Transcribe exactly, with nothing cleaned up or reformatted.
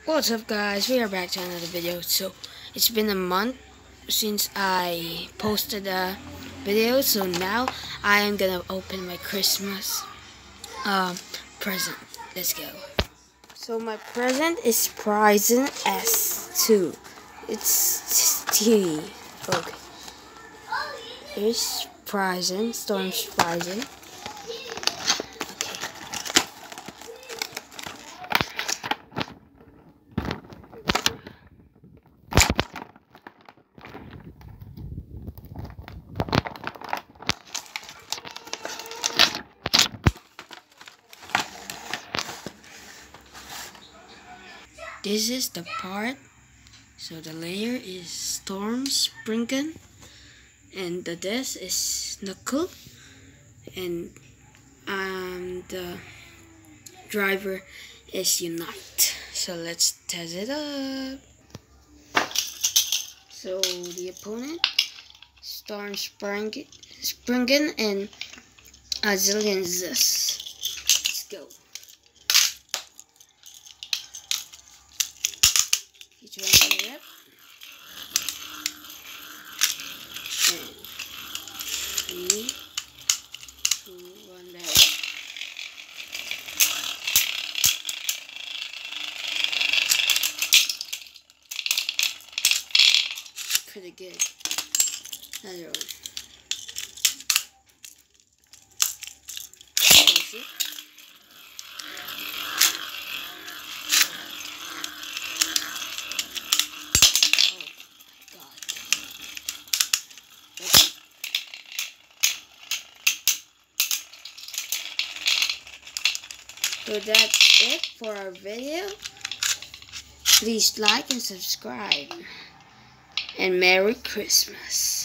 What's up, guys? We are back to another video. So it's been a month since I posted a video, so now I am gonna open my Christmas um, present. Let's go. So my present is Prison S two. It's T V. Okay. Here's Prison, Storm's Prison. This is the part. So the layer is Storm Springen, and the desk is Knuckle, and um, the driver is Unite. So let's test it up. So the opponent, Storm Springen, Springen and Azilian Zeus. Let's go. Each one get up. And three, two, one, there. Pretty good. Another one. That's it. Oh God. That's it. So that's it for our video. Please like and subscribe. And Merry Christmas.